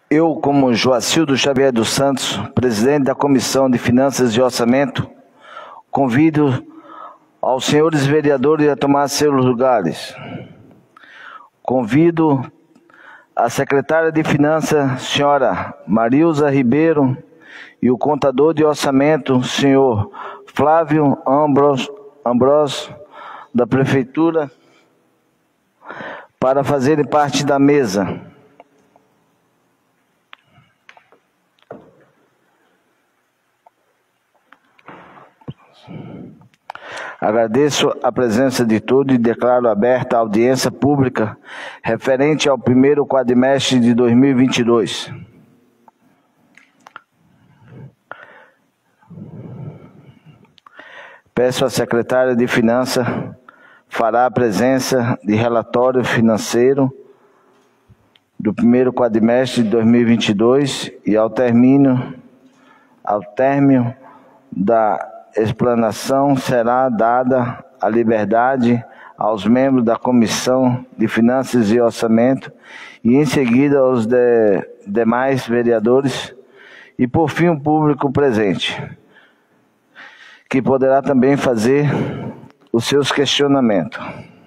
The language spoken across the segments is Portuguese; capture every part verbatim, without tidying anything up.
Eu, como Joacildo Xavier dos Santos, presidente da Comissão de Finanças e Orçamento, convido aos senhores vereadores a tomar seus lugares. Convido a secretária de Finanças, senhora Marilza Ribeiro, e o contador de orçamento, senhor Flávio Ambros, Ambros, da Prefeitura, para fazerem parte da mesa. Agradeço a presença de todos e declaro aberta a audiência pública referente ao primeiro quadrimestre de dois mil e vinte e dois. Peço à secretária de Finanças fará a presença de relatório financeiro do primeiro quadrimestre de dois mil e vinte e dois e ao término, ao término da explanação será dada a liberdade aos membros da Comissão de Finanças e Orçamento e em seguida aos de, demais vereadores e por fim o público presente, que poderá também fazer os seus questionamentos.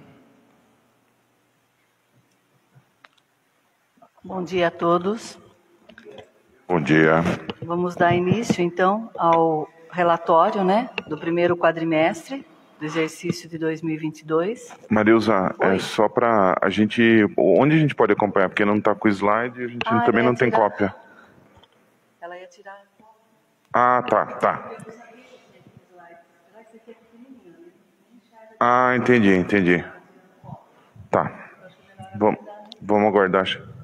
Bom dia a todos. Bom dia. Vamos dar início, então, ao relatório, né, do primeiro quadrimestre do exercício de dois mil e vinte e dois. Marilza, Oi. é só para a gente... Onde a gente pode acompanhar? Porque não está com o slide e a gente Ah, também não tem tirar... cópia. Ela ia tirar... Ah, tá, tá. Ah, entendi, entendi. Tá. Vamos, vamos aguardar.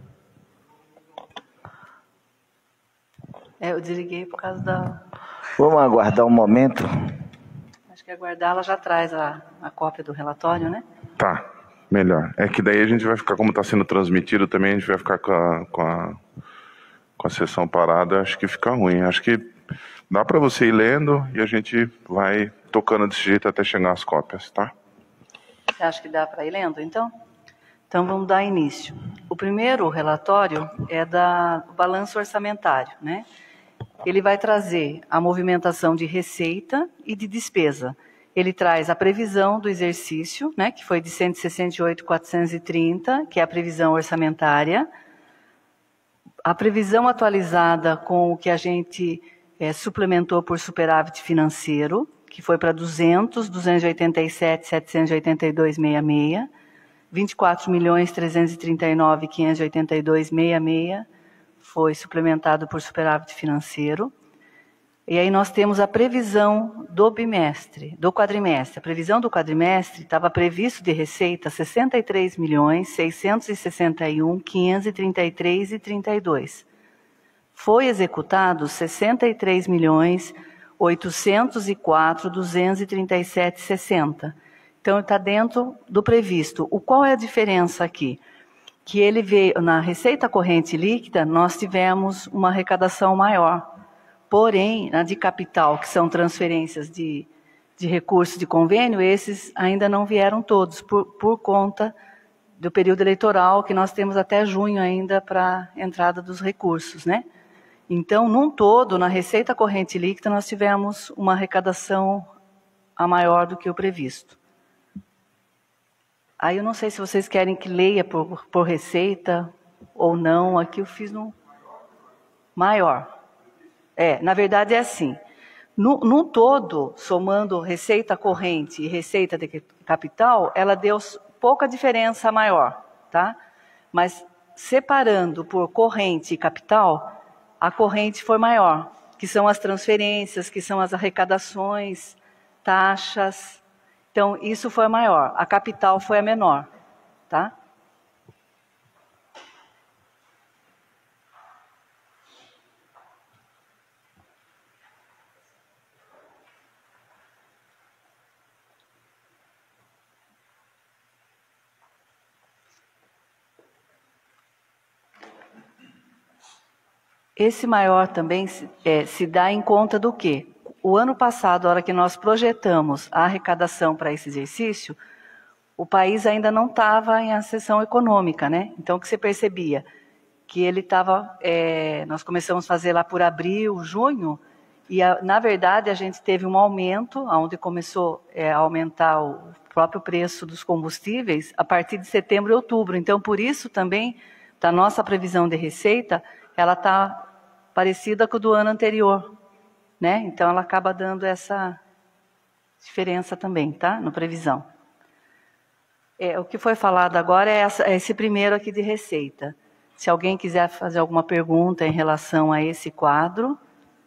É, eu desliguei por causa da... Vamos aguardar um momento. Acho que aguardar, ela já traz a, a cópia do relatório, né? Tá, melhor. É que daí a gente vai ficar, como está sendo transmitido também, a gente vai ficar com a, com a, com a sessão parada, acho que fica ruim. Acho que dá para você ir lendo e a gente vai tocando desse jeito até chegar às cópias, tá? Você acha que dá para ir lendo, então? Então vamos dar início. O primeiro relatório é da, do balanço orçamentário, né? Ele vai trazer a movimentação de receita e de despesa. Ele traz a previsão do exercício, né, que foi de cento e sessenta e oito mil quatrocentos e trinta, que é a previsão orçamentária. A previsão atualizada com o que a gente é, suplementou por superávit financeiro, que foi para duzentos, duzentos e oitenta e sete, setecentos e oitenta e dois vírgula sessenta e seis, vinte e quatro milhões, trezentos e trinta e nove, quinhentos e oitenta e dois vírgula sessenta e seis, foi suplementado por superávit financeiro. E aí nós temos a previsão do bimestre, do quadrimestre. A previsão do quadrimestre estava previsto de receita sessenta e três milhões, seiscentos e sessenta e um, quinhentos e trinta e três vírgula trinta e dois. Foi executado sessenta e três milhões, oitocentos e quatro, duzentos e trinta e sete vírgula sessenta. Então está dentro do previsto. O qual é a diferença aqui? Que ele veio, na receita corrente líquida, nós tivemos uma arrecadação maior. Porém, na de capital, que são transferências de, de recursos de convênio, esses ainda não vieram todos, por, por conta do período eleitoral, que nós temos até junho ainda para a entrada dos recursos, né? Então, num todo, na receita corrente líquida, nós tivemos uma arrecadação a maior do que o previsto. Aí eu não sei se vocês querem que leia por, por receita ou não. Aqui eu fiz no maior. É, na verdade é assim. No, no todo, somando receita corrente e receita de capital, ela deu pouca diferença maior, tá? Mas separando por corrente e capital, a corrente foi maior, que são as transferências, que são as arrecadações, taxas. Então, isso foi a maior. A capital foi a menor, tá? Esse maior também se, é, se dá em conta do quê? O ano passado, a hora que nós projetamos a arrecadação para esse exercício, o país ainda não estava em recessão econômica, né? Então, o que você percebia? que ele estava, é, nós começamos a fazer lá por abril, junho, e a, na verdade a gente teve um aumento, onde começou é, a aumentar o próprio preço dos combustíveis a partir de setembro e outubro. Então, por isso também, da nossa previsão de receita, ela está parecida com a do ano anterior, né? Então, ela acaba dando essa diferença também, tá? No previsão. É, o que foi falado agora é, essa, é esse primeiro aqui de receita. Se alguém quiser fazer alguma pergunta em relação a esse quadro.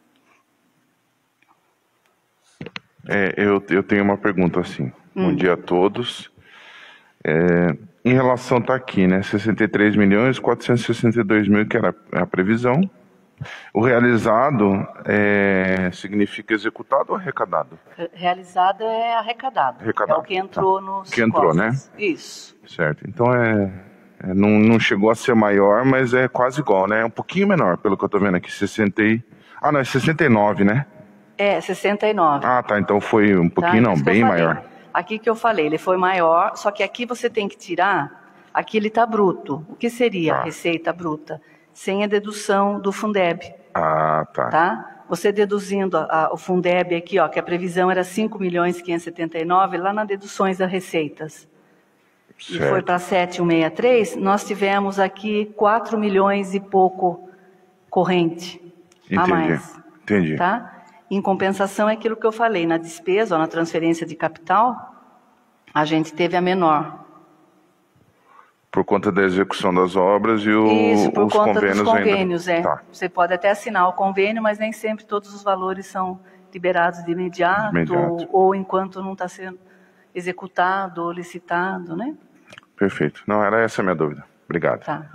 É, eu, eu tenho uma pergunta assim. Hum. Bom dia a todos. É, em relação, está aqui, né? sessenta e três milhões, quatrocentos e sessenta e dois mil, que era a previsão. O realizado é, significa executado ou arrecadado? Realizado é arrecadado. arrecadado. É o que entrou tá. nos Que entrou, costas. né? Isso. Certo. Então, é, é, não, não chegou a ser maior, mas é quase igual, né? É um pouquinho menor, pelo que eu estou vendo aqui. sessenta e... Ah, não, é sessenta e nove, né? É, sessenta e nove. Ah, tá. Então foi um pouquinho, tá, não, bem maior. Aqui que eu falei, ele foi maior, só que aqui você tem que tirar, aqui ele está bruto. O que seria tá. a receita bruta? Sem a dedução do Fundeb. Ah, tá. Tá? Você deduzindo a, a, o Fundeb aqui, ó, que a previsão era cinco milhões quinhentos e setenta e nove, lá nas deduções das receitas. Certo. E foi para sete mil cento e sessenta e três, nós tivemos aqui quatro milhões e pouco corrente. Entendi. A mais. Entendi. Tá? Em compensação, é aquilo que eu falei, na despesa, ou na transferência de capital, a gente teve a menor. Por conta da execução das obras e o, Isso, por os conta convênios dos convênios, ainda... é. Tá. Você pode até assinar o convênio, mas nem sempre todos os valores são liberados de imediato, imediato. Ou, ou enquanto não está sendo executado ou licitado, né? Perfeito. Não, era essa a minha dúvida. Obrigado. Tá.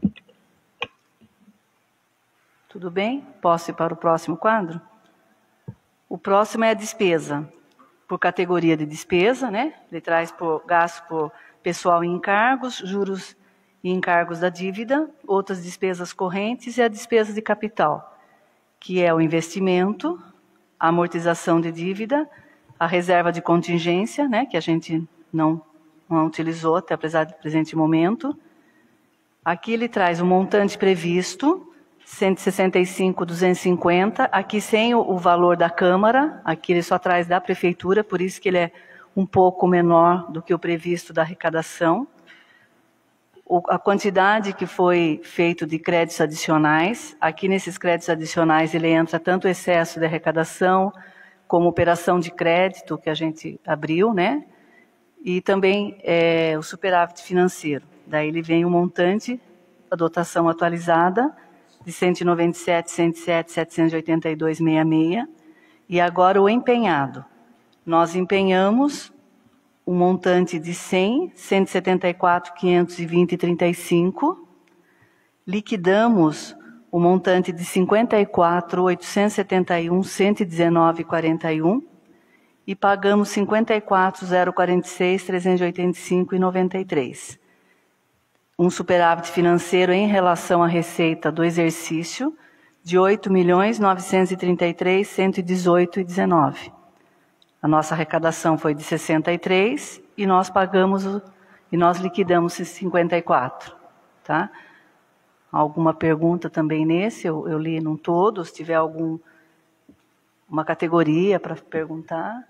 Tudo bem? Posso ir para o próximo quadro? O próximo é a despesa, por categoria de despesa, né? Ele traz por gasto por pessoal e encargos, juros e encargos da dívida, outras despesas correntes e a despesa de capital, que é o investimento, a amortização de dívida, a reserva de contingência, né? Que a gente não, não utilizou até apesar do presente momento. Aqui ele traz o montante previsto, cento e sessenta e cinco mil duzentos e cinquenta, aqui sem o, o valor da Câmara, aqui ele só traz da Prefeitura, por isso que ele é um pouco menor do que o previsto da arrecadação. O, a quantidade que foi feito de créditos adicionais, aqui nesses créditos adicionais ele entra tanto o excesso de arrecadação, como operação de crédito que a gente abriu, né? E também é, o superávit financeiro. Daí ele vem o montante, a dotação atualizada, de cento e noventa e sete, cento e sete, setecentos e oitenta e dois vírgula sessenta e seis, e agora o empenhado. Nós empenhamos um montante de cem, cento e setenta e quatro, quinhentos e vinte vírgula trinta e cinco, liquidamos o montante de cinquenta e quatro, oitocentos e setenta e um, cento e dezenove vírgula quarenta e um e pagamos cinquenta e quatro, zero vírgula quarenta e seis, trezentos e oitenta e cinco vírgula noventa e três. Um superávit financeiro em relação à receita do exercício de oito milhões, novecentos e trinta e três, cento e dezoito vírgula dezenove. A nossa arrecadação foi de sessenta e três e nós pagamos o, e nós liquidamos cinquenta e quatro, tá? Alguma pergunta também nesse? Eu, eu li num todo, se tiver algum uma categoria para perguntar.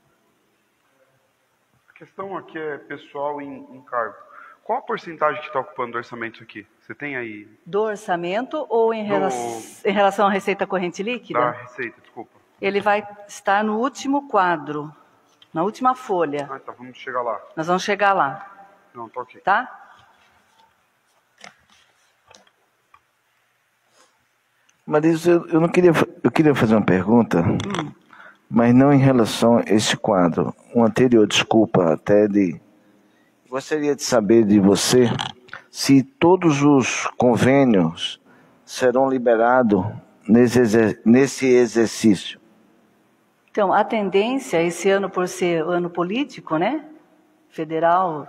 A questão aqui é pessoal em, em cargo. Qual a porcentagem que está ocupando do orçamento aqui? Você tem aí? Do orçamento ou em, do... relação, em relação à receita corrente líquida? Da receita, desculpa. Ele vai estar no último quadro, na última folha. Ah, tá, vamos chegar lá. Nós vamos chegar lá. Não, tá ok. Tá? Marisa, eu, eu não queria, eu queria fazer uma pergunta, hum. mas não em relação a esse quadro. Um anterior, desculpa, até de... Gostaria de saber de você se todos os convênios serão liberados nesse, nesse exercício. Então, a tendência, esse ano por ser ano político, né, federal,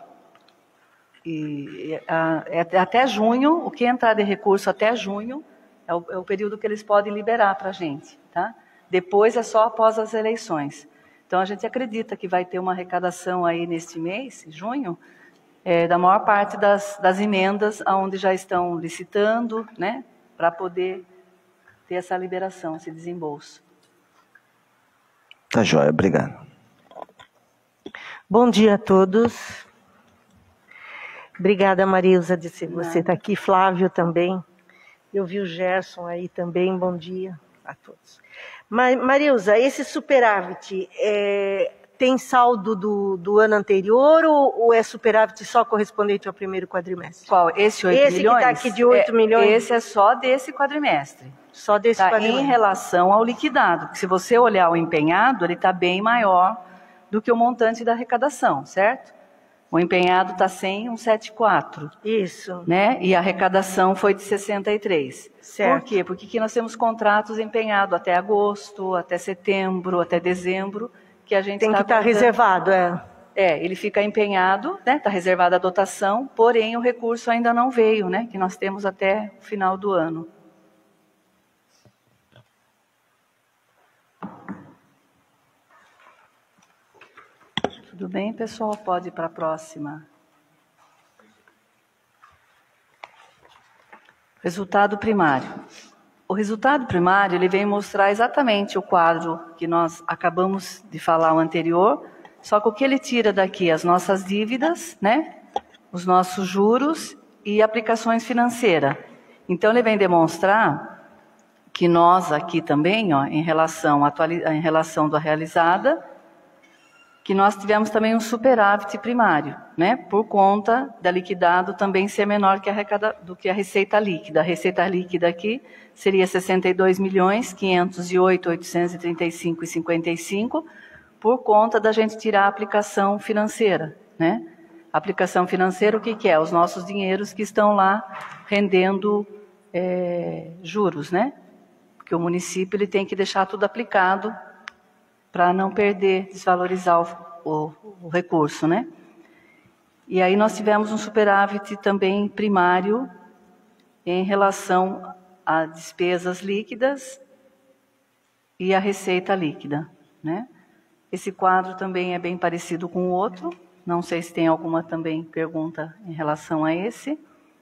e, a, é até junho, o que entrar de recurso até junho, é o, é o período que eles podem liberar para a gente, tá? Depois é só após as eleições. Então, a gente acredita que vai ter uma arrecadação aí neste mês, junho, é, da maior parte das, das emendas onde já estão licitando, né, para poder ter essa liberação, esse desembolso. Tá joia, obrigado. Bom dia a todos. Obrigada, Marilza, de ser você estar aqui. Flávio também. Eu vi o Gerson aí também. Bom dia a todos. Marilza, esse superávit é, tem saldo do, do ano anterior ou, ou é superávit só correspondente ao primeiro quadrimestre? Qual? Esse oito esse milhões? Esse que está aqui de oito é, milhões? Esse é só desse quadrimestre. Só desse tá quadrimestre. Em relação ao liquidado. Se você olhar o empenhado, ele está bem maior do que o montante da arrecadação, certo? O empenhado está cem, cento e setenta e quatro. Isso. Né? E a arrecadação foi de sessenta e três. Certo. Por quê? Porque aqui nós temos contratos empenhados até agosto, até setembro, até dezembro, que a gente tem tá que estar tá reservado, é. É, ele fica empenhado, né? Está reservada a dotação, porém o recurso ainda não veio, né? Que nós temos até o final do ano. Tudo bem, pessoal? Pode ir para a próxima. Resultado primário. O resultado primário, ele vem mostrar exatamente o quadro que nós acabamos de falar o anterior, só que o que ele tira daqui? As nossas dívidas, né? Os nossos juros e aplicações financeiras. Então, ele vem demonstrar que nós aqui também, ó, em relação, atualiz... em relação da realizada, que nós tivemos também um superávit primário, né? Por conta da liquidado também ser menor que a arrecada, do que a receita líquida. A receita líquida aqui seria sessenta e dois milhões, quinhentos e oito mil, oitocentos e trinta e cinco reais e cinquenta e cinco, por conta da gente tirar a aplicação financeira, né? A aplicação financeira, o que, que é? Os nossos dinheiros que estão lá rendendo é, juros, né? Porque o município ele tem que deixar tudo aplicado para não perder, desvalorizar o, o, o recurso, né? E aí nós tivemos um superávit também primário em relação a despesas líquidas e a receita líquida, né? Esse quadro também é bem parecido com o outro. Não sei se tem alguma também pergunta em relação a esse.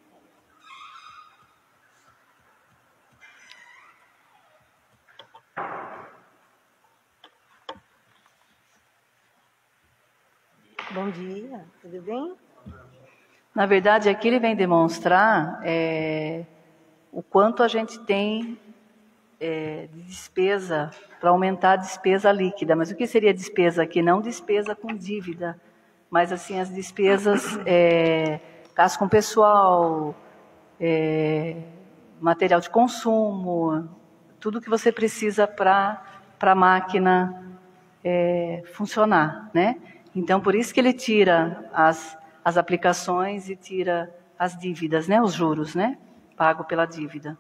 Bom dia, tudo bem? Na verdade, aqui ele vem demonstrar é, o quanto a gente tem é, de despesa para aumentar a despesa líquida. Mas o que seria despesa aqui? Não despesa com dívida, mas assim as despesas, é, gasto com pessoal, é, material de consumo, tudo que você precisa para a máquina é, funcionar, né? Então, por isso que ele tira as, as aplicações e tira as dívidas, né? Os juros, né? Pago pela dívida.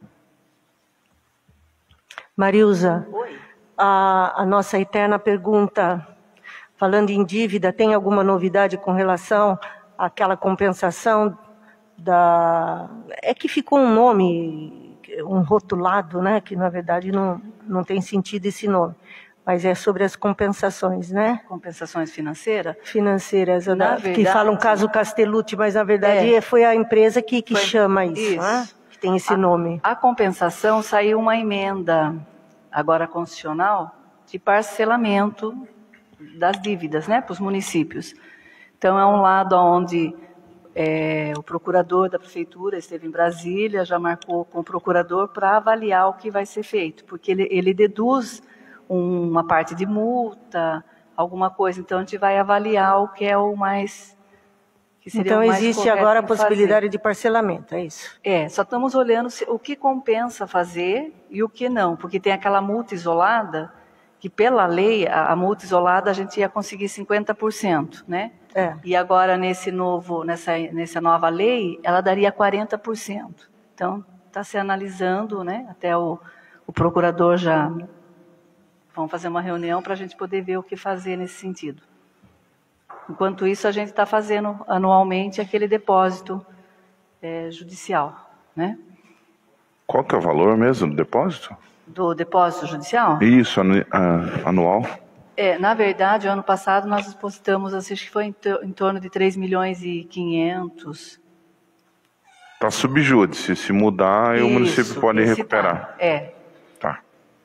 Marilza, a, a nossa eterna pergunta, falando em dívida, tem alguma novidade com relação àquela compensação da... É que ficou um nome, um rotulado, né? Que, na verdade, não, não tem sentido esse nome. Mas é sobre as compensações, né? Compensações financeiras? Financeiras, na da, verdade, que falam caso Castellucci, mas na verdade é. foi a empresa que, que foi, chama isso, isso. Né? Que tem esse a, nome. A compensação saiu uma emenda, agora constitucional, de parcelamento das dívidas, né? Para os municípios. Então é um lado onde é, o procurador da prefeitura esteve em Brasília, já marcou com o procurador para avaliar o que vai ser feito, porque ele, ele deduz uma parte de multa, alguma coisa. Então, a gente vai avaliar o que é o mais... Que seria então, o mais existe agora a possibilidade fazer. de parcelamento, é isso? É, só estamos olhando se, o que compensa fazer e o que não, porque tem aquela multa isolada, que pela lei, a, a multa isolada a gente ia conseguir cinquenta por cento, né? É. E agora, nesse novo, nessa, nessa nova lei, ela daria quarenta por cento. Então, está se analisando, né? Até o, o procurador já... Vamos fazer uma reunião para a gente poder ver o que fazer nesse sentido. Enquanto isso, a gente está fazendo anualmente aquele depósito é, judicial, né? Qual que é o valor mesmo do depósito? Do depósito judicial? Isso, anu, anual. É, na verdade, o ano passado nós depositamos, acho que foi em, em torno de três milhões e quinhentos. Está subjúdice, se mudar, aí o município pode recuperar. Tá. É. Tá.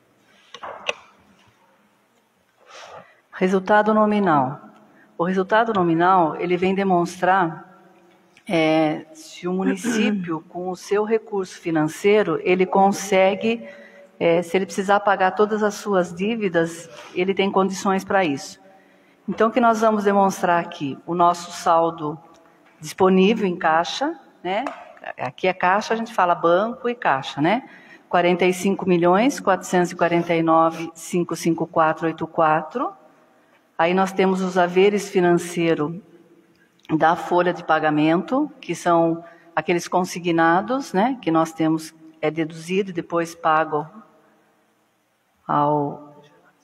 Resultado nominal. O resultado nominal, ele vem demonstrar é, se o município, com o seu recurso financeiro, ele consegue, é, se ele precisar pagar todas as suas dívidas, ele tem condições para isso. Então, o que nós vamos demonstrar aqui? O nosso saldo disponível em caixa, né? Aqui é caixa, a gente fala banco e caixa, né? quarenta e cinco milhões, quatrocentos e quarenta e nove mil, quinhentos e cinquenta e quatro reais e oitenta e quatro centavos. Aí nós temos os haveres financeiros da folha de pagamento, que são aqueles consignados, né? Que nós temos, é deduzido e depois pago ao,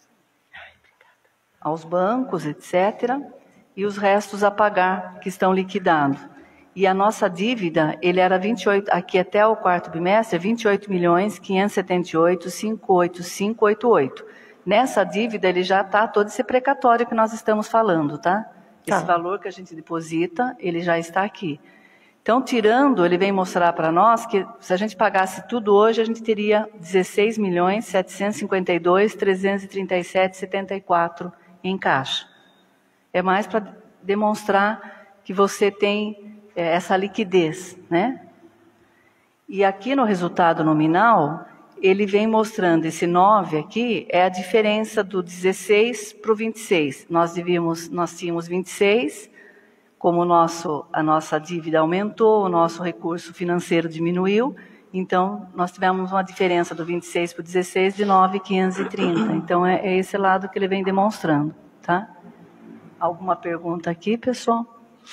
aos bancos, etcétera. E os restos a pagar, que estão liquidados. E a nossa dívida, ele era vinte e oito, aqui até o quarto bimestre, vinte e oito milhões, quinhentos e setenta e oito mil, quinhentos e oitenta e cinco reais e oitenta e oito centavos. Nessa dívida, ele já está todo esse precatório que nós estamos falando, tá? Esse Tá. valor que a gente deposita, ele já está aqui. Então, tirando, ele vem mostrar para nós que se a gente pagasse tudo hoje, a gente teria dezesseis milhões, setecentos e cinquenta e dois mil, trezentos e trinta e sete reais e setenta e quatro centavos em caixa. É mais para demonstrar que você tem é, essa liquidez, né? E aqui no resultado nominal, ele vem mostrando esse nove aqui, é a diferença do dezesseis para o vinte e seis. Nós, devíamos, nós tínhamos vinte e seis, como o nosso, a nossa dívida aumentou, o nosso recurso financeiro diminuiu, então nós tivemos uma diferença do vinte e seis para o dezesseis de nove mil quinhentos e trinta. Então é, é esse lado que ele vem demonstrando, tá? Alguma pergunta aqui, pessoal?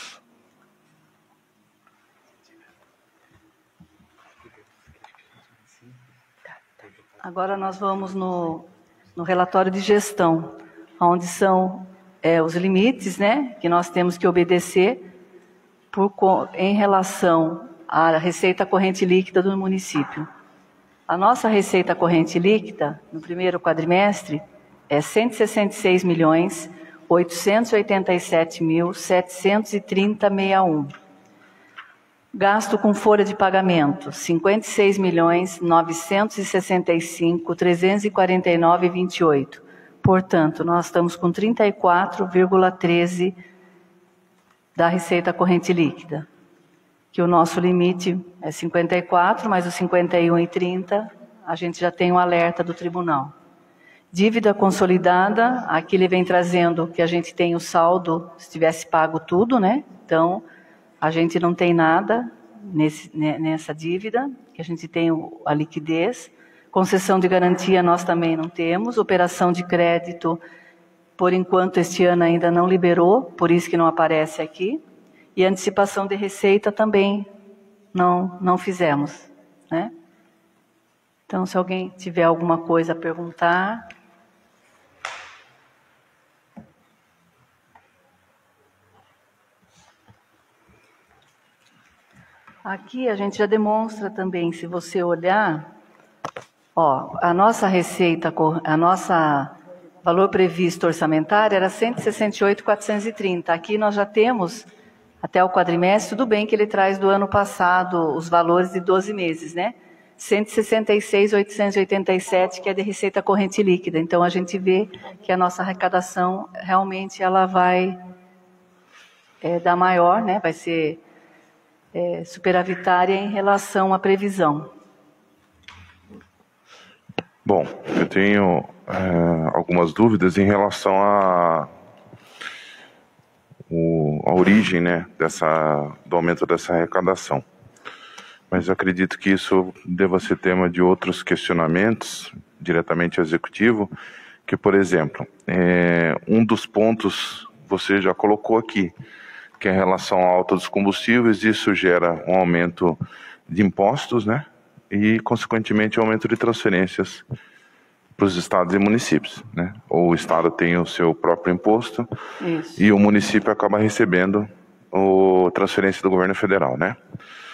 Agora nós vamos no, no relatório de gestão, onde são é, os limites, né, que nós temos que obedecer por, em relação à receita corrente líquida do município. A nossa receita corrente líquida, no primeiro quadrimestre, é cento e sessenta e seis milhões, oitocentos e oitenta e sete mil, setecentos e trinta reais e sessenta e um centavos. Gasto com folha de pagamento, cinquenta e seis milhões, novecentos e sessenta e cinco mil, trezentos e quarenta e nove reais e vinte e oito centavos. Portanto, nós estamos com trinta e quatro vírgula treze da receita corrente líquida, que o nosso limite é cinquenta e quatro, mais os cinquenta e um e trinta, a gente já tem um alerta do tribunal. Dívida consolidada, aqui ele vem trazendo que a gente tem o saldo, se tivesse pago tudo, né? Então, a gente não tem nada nesse, nessa dívida, que a gente tem a liquidez. Concessão de garantia nós também não temos. Operação de crédito, por enquanto, este ano ainda não liberou, por isso que não aparece aqui. E antecipação de receita também não, não fizemos, né? Então, se alguém tiver alguma coisa a perguntar... Aqui a gente já demonstra também, se você olhar, ó, a nossa receita, a nossa valor previsto orçamentário era cento e sessenta e oito mil, quatrocentos e trinta. Aqui nós já temos, até o quadrimestre, tudo bem que ele traz do ano passado os valores de doze meses, né? cento e sessenta e seis mil, oitocentos e oitenta e sete, que é de receita corrente líquida. Então a gente vê que a nossa arrecadação realmente ela vai é, dar maior, né? Vai ser... É, superavitária em relação à previsão. Bom, eu tenho é, algumas dúvidas em relação a, o, a origem, né, dessa, do aumento dessa arrecadação. Mas eu acredito que isso deva ser tema de outros questionamentos, diretamente ao executivo, que, por exemplo, é, um dos pontos você já colocou aqui, que é em relação à alta dos combustíveis, isso gera um aumento de impostos, né? E, consequentemente, um aumento de transferências para os estados e municípios, né? O estado tem o seu próprio imposto isso. E o município acaba recebendo a transferência do governo federal, né?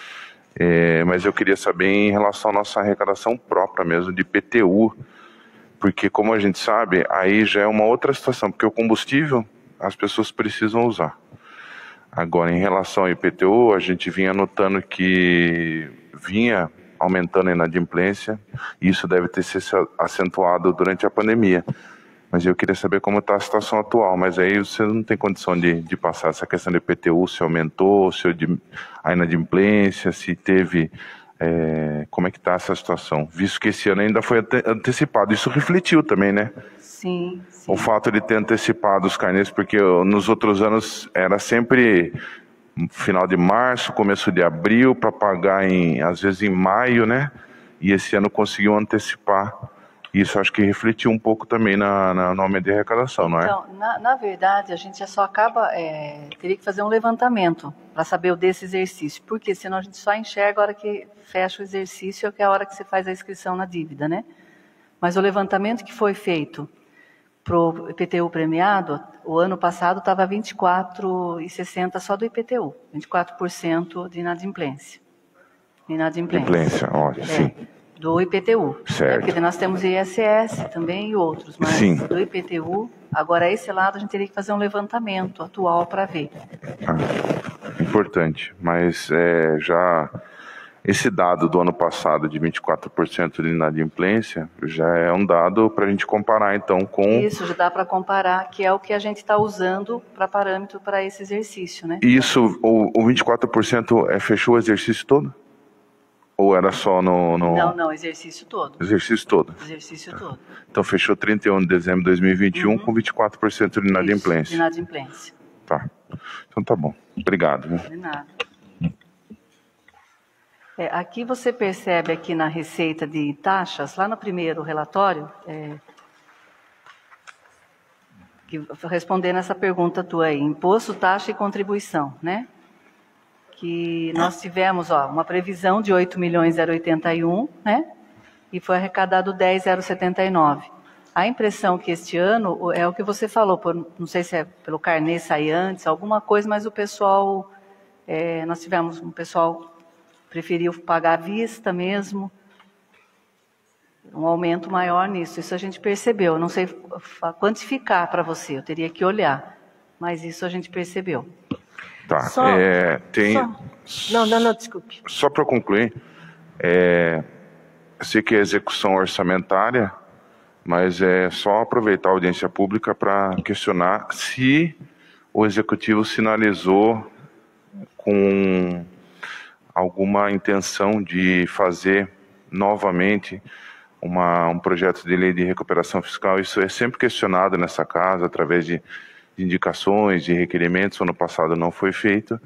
É, mas eu queria saber em relação à nossa arrecadação própria mesmo, de I P T U, Porque, como a gente sabe, aí já é uma outra situação, porque o combustível as pessoas precisam usar. Agora, em relação ao I P T U, a gente vinha notando que vinha aumentando a inadimplência, e isso deve ter se acentuado durante a pandemia. Mas eu queria saber como está a situação atual, mas aí você não tem condição de, de passar essa questão do I P T U, se aumentou, se a inadimplência, se teve... É, como é que está essa situação? Visto que esse ano ainda foi ante antecipado, isso refletiu também, né? Sim, sim. O fato de ter antecipado os carnês, porque nos outros anos era sempre final de março, começo de abril, para pagar em, às vezes em maio, né? E esse ano conseguiu antecipar. Isso acho que refletiu um pouco também na, na, no aumento de arrecadação, não é? Então, na, na verdade, a gente só acaba, é, teria que fazer um levantamento para saber o desse exercício, porque senão a gente só enxerga a hora que fecha o exercício, que é a hora que você faz a inscrição na dívida, né? Mas o levantamento que foi feito para o I P T U premiado, o ano passado estava vinte e quatro vírgula sessenta só do I P T U, vinte e quatro por cento de inadimplência. Inadimplência. Inadimplência, olha, é. sim. Do I P T U. Certo. Porque nós temos I S S também e outros, mas Sim. do I P T U, agora esse lado a gente teria que fazer um levantamento atual para ver. Ah, importante, mas é, já esse dado do ano passado de vinte e quatro por cento de inadimplência já é um dado para a gente comparar então com... Isso, já dá para comparar, que é o que a gente está usando para parâmetro para esse exercício, né? Isso, o, o vinte e quatro por cento é, fechou o exercício todo? Ou era só no, no... Não, não, exercício todo. Exercício todo. Exercício todo. Então fechou trinta e um de dezembro de dois mil e vinte e um uhum. com vinte e quatro por cento de inadimplência. Isso, de inadimplência. Tá. Então tá bom. Obrigado. Viu? De nada. É, aqui você percebe aqui na receita de taxas, lá no primeiro relatório, é, que, respondendo essa pergunta tua aí, imposto, taxa e contribuição, né? Que nós tivemos ó, uma previsão de oito milhões zero oitenta e um, né? E foi arrecadado dez mil setenta e nove. A impressão que este ano é o que você falou, por, não sei se é pelo carnê sair antes, alguma coisa, mas o pessoal, é, nós tivemos um pessoal preferiu pagar à vista mesmo, um aumento maior nisso, isso a gente percebeu, eu não sei quantificar para você, eu teria que olhar, mas isso a gente percebeu. Tá, só, é, tem... Só, não, não, não, desculpe. Só para concluir, é, eu sei que é execução orçamentária, mas é só aproveitar a audiência pública para questionar se o Executivo sinalizou com alguma intenção de fazer novamente uma, um projeto de lei de recuperação fiscal. Isso é sempre questionado nessa casa, através de de indicações, de requerimentos. O ano passado não foi feito,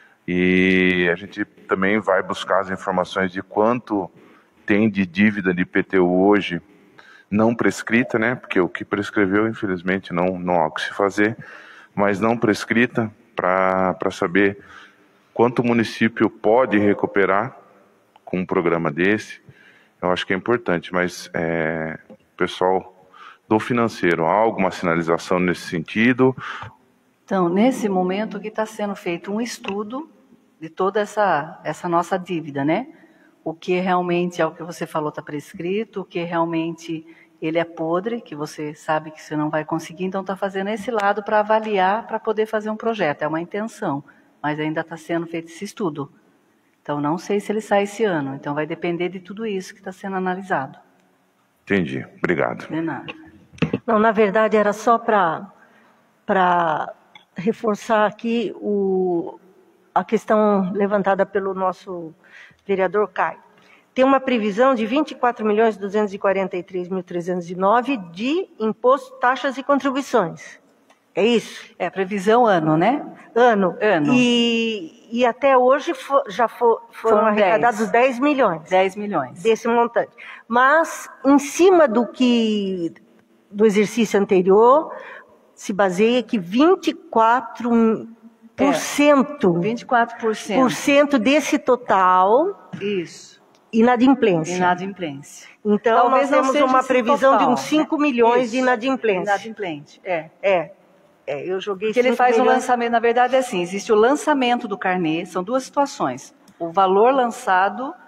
e a gente também vai buscar as informações de quanto tem de dívida de I P T U hoje não prescrita, né? Porque o que prescreveu, infelizmente, não, não há o que se fazer, mas não prescrita, para para saber quanto o município pode recuperar com um programa desse. Eu acho que é importante, mas é, pessoal do financeiro, há alguma sinalização nesse sentido? Então, nesse momento que está sendo feito um estudo de toda essa, essa nossa dívida, né? O que realmente é o que você falou está prescrito, o que realmente ele é podre, que você sabe que você não vai conseguir, então está fazendo esse lado para avaliar, para poder fazer um projeto, é uma intenção, mas ainda está sendo feito esse estudo. Então, não sei se ele sai esse ano, então vai depender de tudo isso que está sendo analisado. Entendi, obrigado. De nada. Não, na verdade era só para para reforçar aqui o, a questão levantada pelo nosso vereador Caio. Tem uma previsão de vinte e quatro milhões duzentos e quarenta e três mil trezentos e nove de imposto, taxas e contribuições. É isso? É, previsão ano, né? Ano. Ano. E, e até hoje for, já for, foram, foram arrecadados dez milhões. dez milhões. Desse montante. Mas, em cima do que... do exercício anterior, se baseia que vinte e quatro por cento, é, vinte e quatro por cento. Por cento desse total, isso, inadimplência. Inadimplência. Então, talvez nós temos uma previsão total, de uns cinco né? milhões isso, de inadimplência. Inadimplente, é. É, é eu joguei Porque ele faz o milhões... lançamento, na verdade é assim, existe o lançamento do carnê, são duas situações. O valor lançado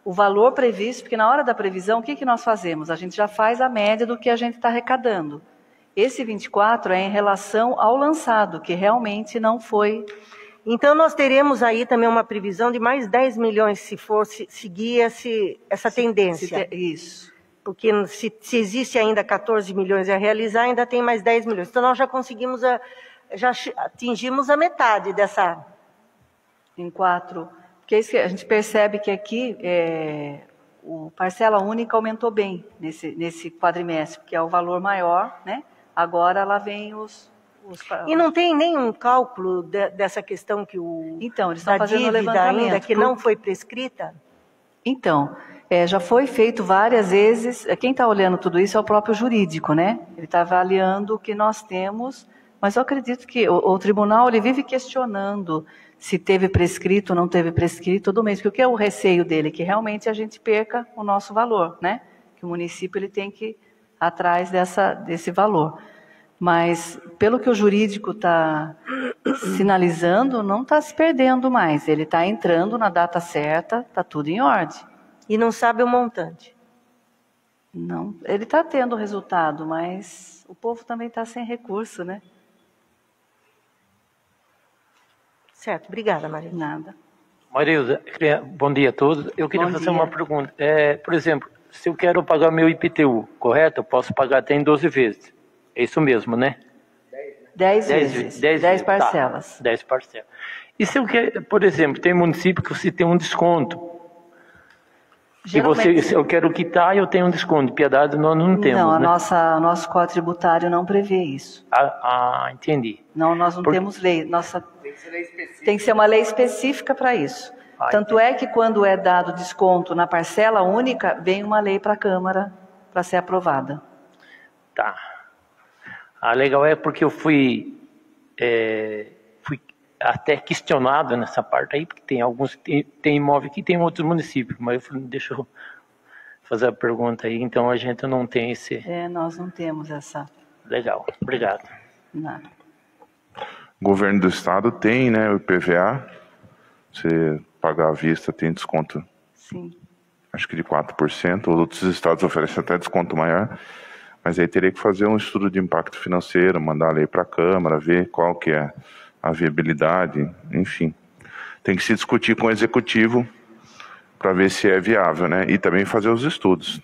o valor previsto, porque na hora da previsão, o que, que nós fazemos? A gente já faz a média do que a gente está arrecadando. Esse vinte e quatro é em relação ao lançado, que realmente não foi... Então, nós teremos aí também uma previsão de mais dez milhões, se for se, seguir esse, essa se, tendência. Se te, isso. Porque se, se existe ainda quatorze milhões a realizar, ainda tem mais dez milhões. Então, nós já conseguimos, a, já atingimos a metade dessa... Em quatro... Porque é isso que a gente percebe que aqui, é, o parcela única aumentou bem nesse, nesse quadrimestre, porque é o valor maior, né? Agora lá vem os... os e não tem nenhum cálculo de, dessa questão que o... Então, eles estão fazendo o dívida levantamento. ainda, que por... não foi prescrita? Então, é, já foi feito várias vezes... Quem está olhando tudo isso é o próprio jurídico, né? Ele está avaliando o que nós temos, mas eu acredito que o, o tribunal ele vive questionando se teve prescrito ou não teve prescrito todo mês, porque o que é o receio dele? Que realmente a gente perca o nosso valor, né? Que o município ele tem que ir atrás dessa, desse valor. Mas, pelo que o jurídico está sinalizando, não está se perdendo mais. Ele está entrando na data certa, está tudo em ordem. E não sabe o montante? Não, ele está tendo resultado, mas o povo também está sem recurso, né? Certo, obrigada, Maria. Nada. Marilza, bom dia a todos. Eu queria Bom fazer dia. uma pergunta. É, por exemplo, se eu quero pagar meu I P T U, correto? Eu posso pagar até em doze vezes. É isso mesmo, né? Dez Dez vezes, dez dez vezes, parcelas. Tá, dez parcelas. E se eu quero, por exemplo, tem município que você tem um desconto. E você, se eu quero quitar, eu tenho um desconto. Piedade nós não temos, Não, a né? nossa, o nosso Código Tributário não prevê isso. Ah, ah entendi. Não, nós não Por... temos lei. Nossa... Tem que ser lei específica. Tem que ser uma lei específica para isso. Ah, Tanto entendi. é que quando é dado desconto na parcela única, vem uma lei para a Câmara para ser aprovada. Tá. Ah, legal é porque eu fui, é, fui até questionado nessa parte aí, porque tem alguns, tem, tem imóvel que tem em outros municípios, mas eu falei, deixa eu fazer a pergunta aí, então a gente não tem esse... É, nós não temos essa... Legal, obrigado. Nada. O governo do estado tem, né, o I P V A, você pagar à vista tem desconto, Sim. acho que de quatro por cento, outros estados oferecem até desconto maior, mas aí teria que fazer um estudo de impacto financeiro, mandar a lei para a Câmara, ver qual que é a viabilidade, enfim. Tem que se discutir com o Executivo para ver se é viável, né? E também fazer os estudos.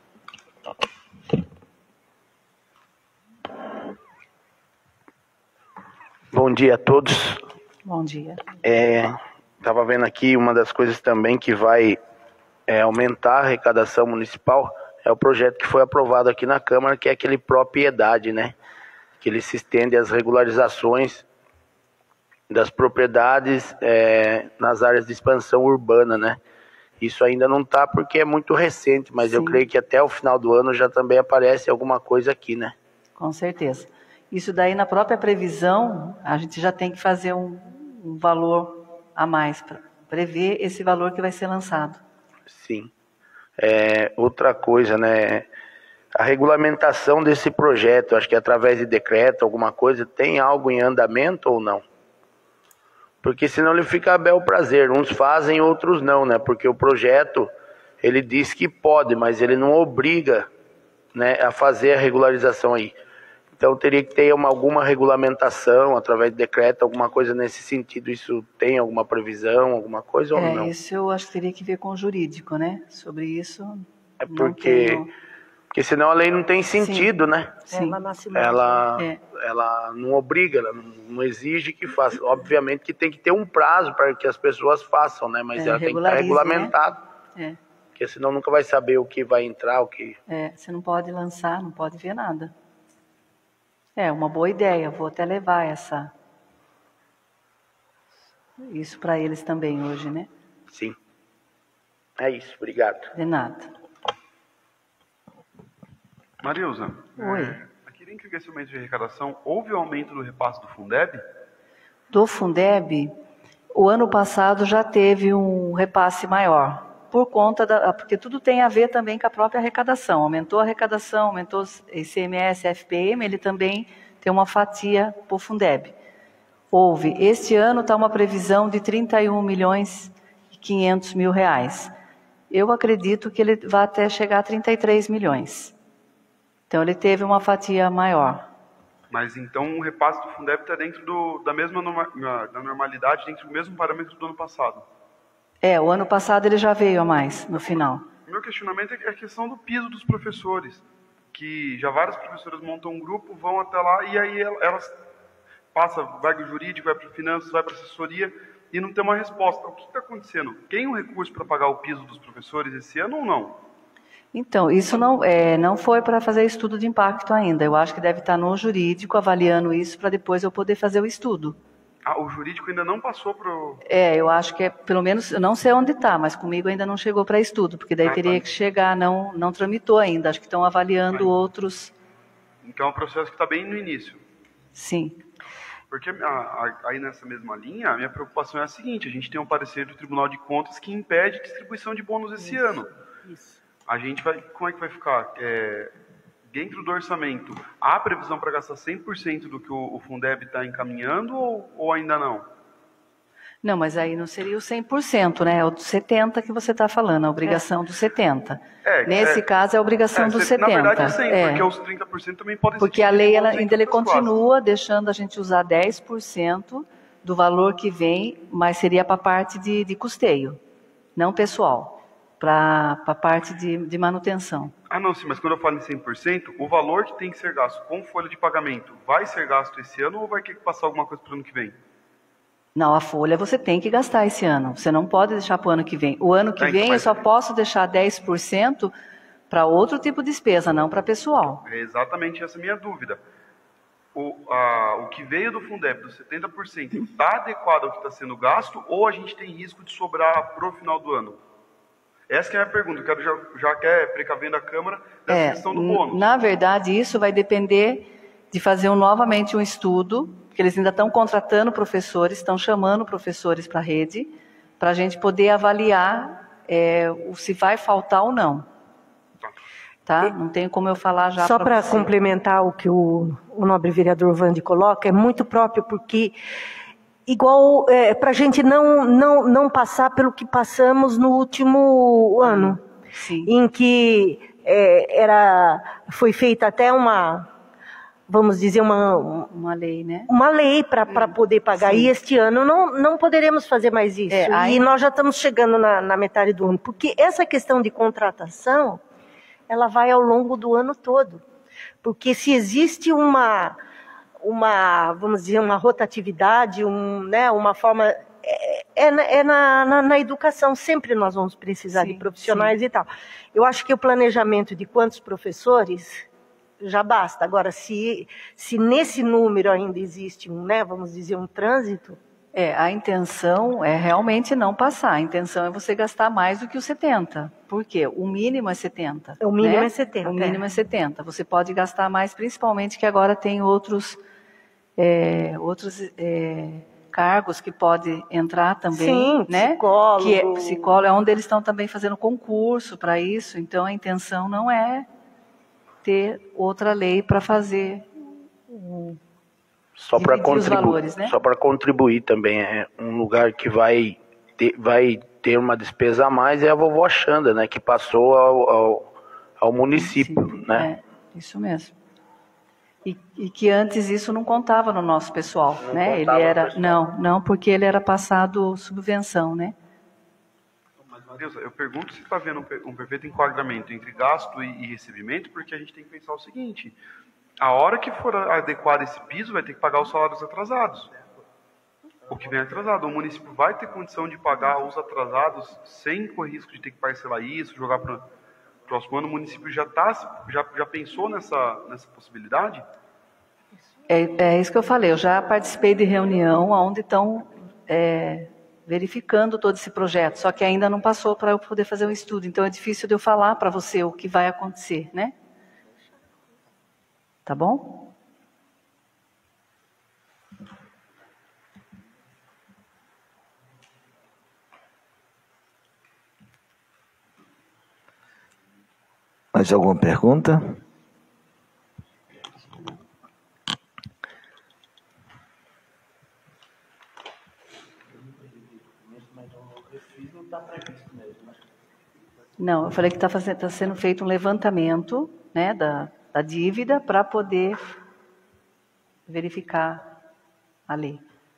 Bom dia a todos. Bom dia. Estava vendo aqui uma das coisas também que vai é, aumentar a arrecadação municipal, é o projeto que foi aprovado aqui na Câmara, que é aquele propriedade, né? Que ele se estende às regularizações das propriedades é, nas áreas de expansão urbana, né? Isso ainda não está porque é muito recente, mas Sim. eu creio que até o final do ano já também aparece alguma coisa aqui, né? Com certeza. Isso daí, na própria previsão, a gente já tem que fazer um, um valor a mais, para prever esse valor que vai ser lançado. Sim. É, outra coisa, né? A regulamentação desse projeto, acho que através de decreto, alguma coisa, tem algo em andamento ou não? Porque senão ele fica a bel prazer. Uns fazem, outros não, né? Porque o projeto, ele diz que pode, mas ele não obriga, né, a fazer a regularização aí. Então teria que ter uma, alguma regulamentação através de decreto, alguma coisa nesse sentido. Isso tem alguma previsão, alguma coisa ou É, não? isso eu acho que teria que ver com o jurídico, né? Sobre isso. É não porque, tenho... porque senão a lei não tem sentido, Sim. né? Sim. Ela, É. ela não obriga, ela não, não exige que faça. Obviamente que tem que ter um prazo para que as pessoas façam, né? Mas É, ela tem que estar regularize, regulamentado. né? É. Porque senão nunca vai saber o que vai entrar, o que... É, você não pode lançar, não pode ver nada. É uma boa ideia, vou até levar essa isso para eles também hoje, né? Sim. É isso, obrigado. De nada. Marilza, Oi. é, aqui dentro desse aumento de arrecadação, houve o aumento do repasse do Fundeb? Do Fundeb, o ano passado já teve um repasse maior, por conta da, porque tudo tem a ver também com a própria arrecadação. Aumentou a arrecadação, aumentou o I C M S, F P M, ele também tem uma fatia para o Fundeb. Houve, este ano está uma previsão de trinta e um milhões e quinhentos mil reais. eu acredito que ele vai até chegar a trinta e três milhões. Então, ele teve uma fatia maior. Mas então o repasse do Fundeb está dentro do, da mesma norma, da normalidade, dentro do mesmo parâmetro do ano passado? É, o ano passado ele já veio a mais, no final. O meu questionamento é a questão do piso dos professores, que já várias professoras montam um grupo, vão até lá e aí elas passam, vai para o jurídico, vai para finanças, vai para assessoria e não tem uma resposta. O que está acontecendo? Tem um recurso para pagar o piso dos professores esse ano ou não? Então, isso não, é, não foi para fazer estudo de impacto ainda. Eu acho que deve estar no jurídico avaliando isso para depois eu poder fazer o estudo. Ah, o jurídico ainda não passou para o... É, eu acho que é, pelo menos, eu não sei onde está, mas comigo ainda não chegou para estudo, porque daí ah, teria tá. que chegar, não, não tramitou ainda. Acho que estão avaliando ah, outros... Então é um processo que está bem no início. Sim. Porque a, a, aí nessa mesma linha, a minha preocupação é a seguinte, a gente tem um parecer do Tribunal de Contas que impede distribuição de bônus esse Isso. ano. Isso. A gente vai, como é que vai ficar? É, dentro do orçamento, há previsão para gastar cem por cento do que o, o Fundeb está encaminhando ou, ou ainda não? Não, mas aí não seria o cem por cento, né? É o dos setenta por cento que você está falando, a obrigação é. dos setenta por cento. É, Nesse é, caso, é a obrigação é, dos na setenta por cento. Na verdade é cem, é. porque os trinta por cento também podem ser... Porque a lei ela, ainda ele continua classes. deixando a gente usar dez por cento do valor que vem, mas seria para a parte de, de custeio, não pessoal, para a parte de, de manutenção. Ah, não, sim, mas quando eu falo em cem por cento, o valor que tem que ser gasto com folha de pagamento vai ser gasto esse ano ou vai ter que passar alguma coisa para o ano que vem? Não, a folha você tem que gastar esse ano. Você não pode deixar para o ano que vem. O ano que é, vem eu só é. posso deixar dez por cento para outro tipo de despesa, não para pessoal. É exatamente essa minha dúvida. O, a, o que veio do Fundeb, dos setenta por cento, está adequado ao que está sendo gasto ou a gente tem risco de sobrar para o final do ano? Essa que é a minha pergunta. Eu quero já, já quer precavendo a Câmara dessa É, questão do bônus. Na verdade, isso vai depender de fazer um, novamente um estudo, porque eles ainda estão contratando professores, estão chamando professores para a rede, para a gente poder avaliar é, se vai faltar ou não. Tá? Não tem como eu falar já. Só para complementar o que o, o nobre vereador Vande coloca, é muito próprio porque, igual, é, para a gente não, não, não passar pelo que passamos no último ano, Sim. em que é, era, foi feita até uma... vamos dizer, uma, uma lei, né? Uma lei para poder pagar. Sim. E este ano não, não poderemos fazer mais isso. É, aí... E nós já estamos chegando na, na metade do ano. Porque essa questão de contratação, ela vai ao longo do ano todo. Porque se existe uma, uma vamos dizer, uma rotatividade, um, né, uma forma... É, é, é na, na, na educação, sempre nós vamos precisar sim, de profissionais sim. e tal. Eu acho que o planejamento de quantos professores... já basta. Agora, se, se nesse número ainda existe um, né, vamos dizer, um trânsito... É, a intenção é realmente não passar. A intenção é você gastar mais do que os setenta. Por quê? O mínimo é setenta. O mínimo né? é setenta. O mínimo é. é setenta. Você pode gastar mais, principalmente que agora tem outros, é, outros é, cargos que pode entrar também. Sim, né? psicólogo. Que é psicólogo, é onde eles estão também fazendo concurso para isso. Então, a intenção não é ter outra lei para fazer um, só para contribuir, valores, né? Só para contribuir também, é um lugar que vai ter, vai ter uma despesa a mais é a vovó Xanda, né, que passou ao, ao, ao município, sim, né? É, isso mesmo. E, e que antes isso não contava no nosso pessoal, não né? Ele era pessoal. não, não, porque ele era passado subvenção, né? Deus, eu pergunto se está havendo um perfeito enquadramento entre gasto e, e recebimento, porque a gente tem que pensar o seguinte: a hora que for adequar esse piso, vai ter que pagar os salários atrasados. O que vem atrasado, o município vai ter condição de pagar os atrasados sem correr risco de ter que parcelar isso, jogar para o próximo ano. O município já, tá, já, já pensou nessa, nessa possibilidade? É, é isso que eu falei, eu já participei de reunião onde estão... É, verificando todo esse projeto, só que ainda não passou para eu poder fazer um estudo, então é difícil de eu falar para você o que vai acontecer, né? Tá bom? Mais alguma pergunta? Não, eu falei que está tá sendo feito um levantamento, né, da, da dívida para poder verificar a lei.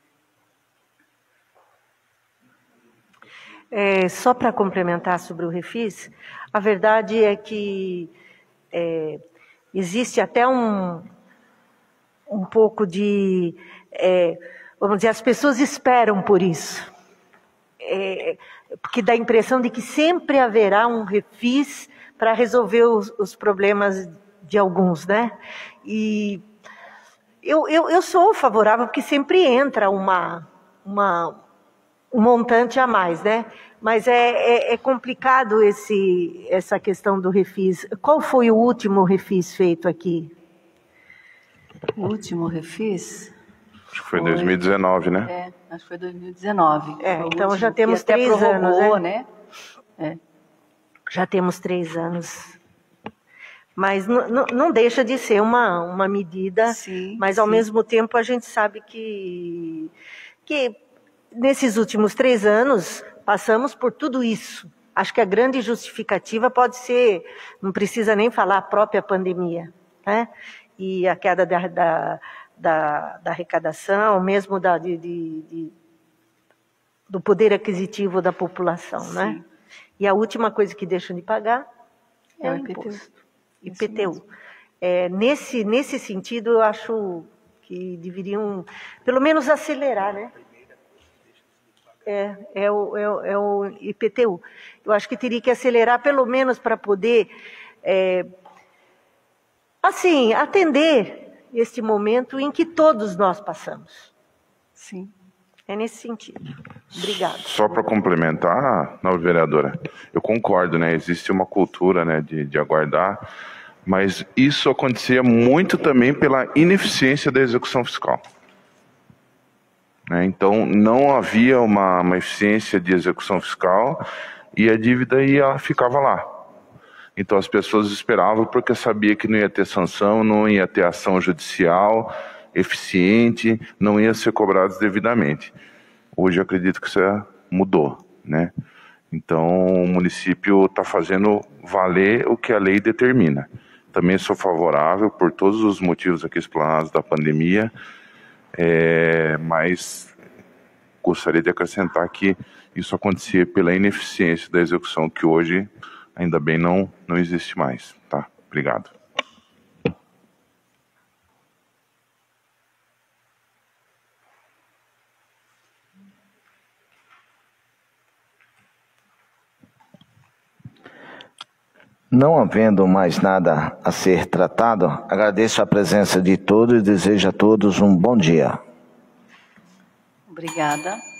É, só para complementar sobre o refis, a verdade é que é, existe até um, um pouco de... É, vamos dizer, as pessoas esperam por isso. É, porque dá a impressão de que sempre haverá um refis para resolver os, os problemas de alguns, né? E eu, eu, eu sou favorável porque sempre entra uma... uma um montante a mais, né? Mas é, é, é complicado esse, essa questão do refis. Qual foi o último refis feito aqui? O último refis? Acho que foi em dois mil e dezenove, né? É, acho que foi dois mil e dezenove. É, foi então último, já temos até três prorrogou, anos, né? né? É. Já temos três anos. Mas não, não deixa de ser uma, uma medida, sim, mas ao sim. mesmo tempo a gente sabe que... que nesses últimos três anos, passamos por tudo isso. Acho que a grande justificativa pode ser, não precisa nem falar, a própria pandemia, né? E a queda da, da, da, da arrecadação, mesmo da, de, de, de, do poder aquisitivo da população, Sim. né? E a última coisa que deixam de pagar é, é o I P T U. imposto. I P T U. É, nesse, nesse sentido, eu acho que deveriam, pelo menos, acelerar, né? É, é, o, é, o, é o I P T U. Eu acho que teria que acelerar, pelo menos, para poder, é, assim, atender este momento em que todos nós passamos. Sim. É nesse sentido. Obrigada. Só para complementar, não, vereadora, eu concordo, né? Existe uma cultura, né, de, de aguardar, mas isso acontecia muito também pela ineficiência da execução fiscal. Então, não havia uma, uma eficiência de execução fiscal e a dívida ia, ficava lá. Então, as pessoas esperavam porque sabia que não ia ter sanção, não ia ter ação judicial eficiente, não ia ser cobrados devidamente. Hoje, eu acredito que isso mudou, né? Então, o município está fazendo valer o que a lei determina. Também sou favorável por todos os motivos aqui explanados da pandemia, É, mas gostaria de acrescentar que isso acontecia pela ineficiência da execução, que hoje, ainda bem, não, não existe mais. Tá? Obrigado. Não havendo mais nada a ser tratado, agradeço a presença de todos e desejo a todos um bom dia. Obrigada.